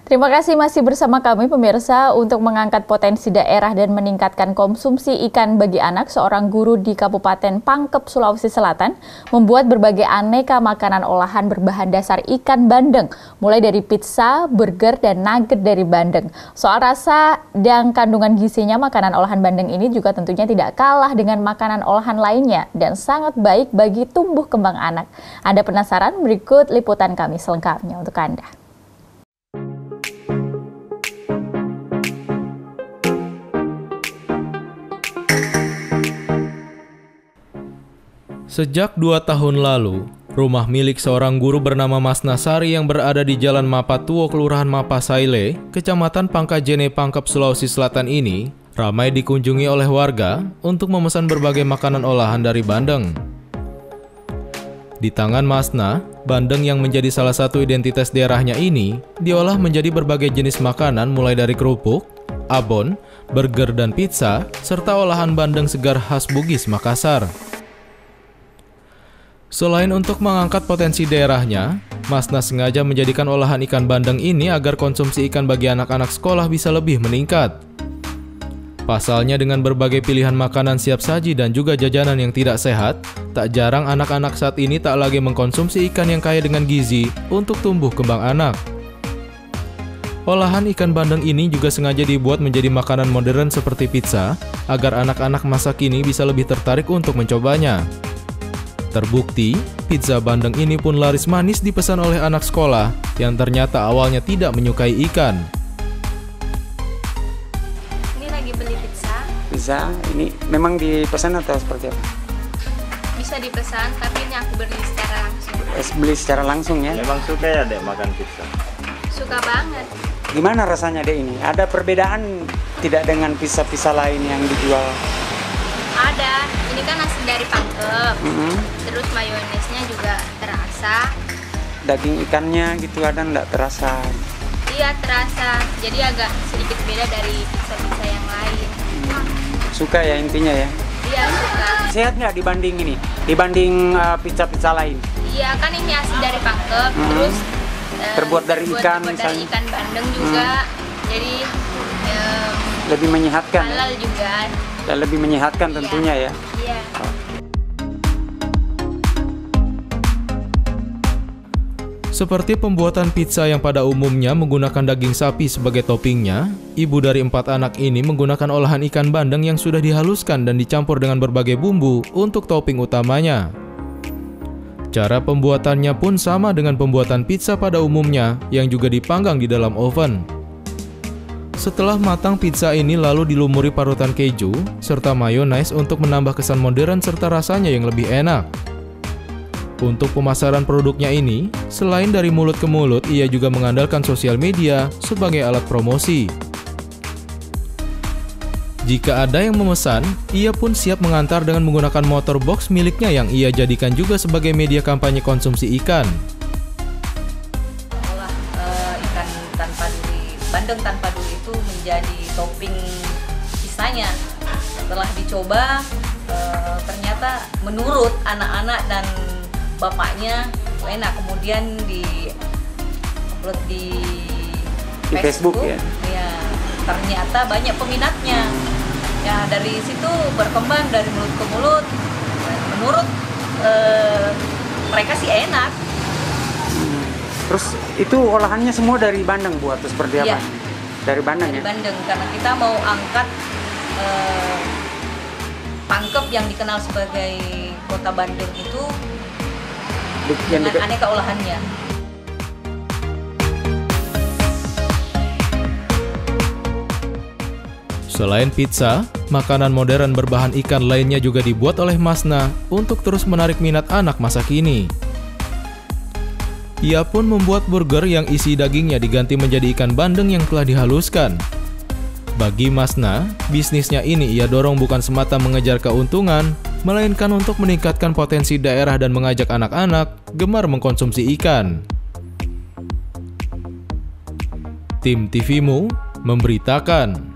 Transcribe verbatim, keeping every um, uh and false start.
Terima kasih masih bersama kami pemirsa. Untuk mengangkat potensi daerah dan meningkatkan konsumsi ikan bagi anak, seorang guru di Kabupaten Pangkep, Sulawesi Selatan membuat berbagai aneka makanan olahan berbahan dasar ikan bandeng, mulai dari pizza, burger, dan nugget dari bandeng. Soal rasa dan kandungan gizinya, makanan olahan bandeng ini juga tentunya tidak kalah dengan makanan olahan lainnya dan sangat baik bagi tumbuh kembang anak. Anda penasaran? Berikut liputan kami selengkapnya untuk Anda. Sejak dua tahun lalu, rumah milik seorang guru bernama Mas Nasari yang berada di Jalan Mapatuo, Kelurahan Mapasaile, Kecamatan Pangkajene, Pangkep, Sulawesi Selatan ini ramai dikunjungi oleh warga untuk memesan berbagai makanan olahan dari bandeng. Di tangan Masna, bandeng yang menjadi salah satu identitas daerahnya ini diolah menjadi berbagai jenis makanan mulai dari kerupuk, abon, burger dan pizza, serta olahan bandeng segar khas Bugis, Makassar. Selain untuk mengangkat potensi daerahnya, Masna sengaja menjadikan olahan ikan bandeng ini agar konsumsi ikan bagi anak-anak sekolah bisa lebih meningkat. Pasalnya dengan berbagai pilihan makanan siap saji dan juga jajanan yang tidak sehat, tak jarang anak-anak saat ini tak lagi mengkonsumsi ikan yang kaya dengan gizi untuk tumbuh kembang anak. Olahan ikan bandeng ini juga sengaja dibuat menjadi makanan modern seperti pizza, agar anak-anak masa kini bisa lebih tertarik untuk mencobanya. Terbukti, pizza bandeng ini pun laris manis dipesan oleh anak sekolah yang ternyata awalnya tidak menyukai ikan. Ini lagi beli pizza. Pizza, ini memang dipesan atau seperti apa? Bisa dipesan, tapi ini aku beli secara langsung. Es beli secara langsung ya? Memang suka ya Dek makan pizza? Suka banget. Gimana rasanya Dek ini? Ada perbedaan tidak dengan pizza-pizza lain yang dijual? Ada, ini kan asli dari Pangkep, Mm-hmm. terus mayonesnya juga terasa. Daging ikannya gitu ada nggak terasa? Iya terasa, jadi agak sedikit beda dari pizza-pizza yang lain. Hmm. Suka ya intinya ya? Iya suka. Sehat nggak dibanding ini? Dibanding uh, pizza-pizza lain? Iya kan ini asli dari Pangkep, Mm-hmm. terus eh, Terbuat dari ikan terbuat misalnya? dari ikan bandeng juga, jadi eh, Lebih menyehatkan? halal juga. Dan lebih menyehatkan tentunya ya? Iya. Seperti pembuatan pizza yang pada umumnya menggunakan daging sapi sebagai toppingnya, ibu dari empat anak ini menggunakan olahan ikan bandeng yang sudah dihaluskan dan dicampur dengan berbagai bumbu untuk topping utamanya. Cara pembuatannya pun sama dengan pembuatan pizza pada umumnya yang juga dipanggang di dalam oven. Setelah matang, pizza ini lalu dilumuri parutan keju serta mayones untuk menambah kesan modern serta rasanya yang lebih enak. Untuk pemasaran produknya ini, selain dari mulut ke mulut, ia juga mengandalkan sosial media sebagai alat promosi. Jika ada yang memesan, ia pun siap mengantar dengan menggunakan motor box miliknya yang ia jadikan juga sebagai media kampanye konsumsi ikan. Olah uh, ikan tanpa duri, bandeng tanpa duri itu menjadi topping pizzanya. Setelah dicoba, uh, ternyata menurut anak-anak dan bapaknya enak. Kemudian di upload di, Di Facebook, Facebook ya? ya, ternyata banyak peminatnya. Ya dari situ berkembang dari mulut ke mulut. Menurut uh, mereka sih enak. Hmm. Terus itu olahannya semua dari bandeng Bu atau seperti apa? Iya. Dari bandeng Dari ya? Bandeng, karena kita mau angkat eh, Pangkep yang dikenal sebagai kota Bandeng itu Di- yang dengan dekat- aneka olahannya. Selain pizza, makanan modern berbahan ikan lainnya juga dibuat oleh Masna untuk terus menarik minat anak masa kini. Ia pun membuat burger yang isi dagingnya diganti menjadi ikan bandeng yang telah dihaluskan. Bagi Masna, bisnisnya ini ia dorong bukan semata mengejar keuntungan, melainkan untuk meningkatkan potensi daerah dan mengajak anak-anak gemar mengkonsumsi ikan. Tim T V Mu memberitakan.